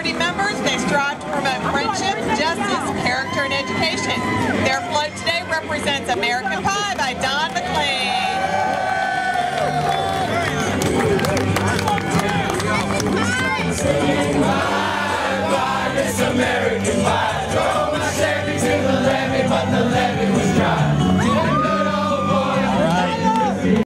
sorority members, they strive to promote friendship, justice, character, and education. Their float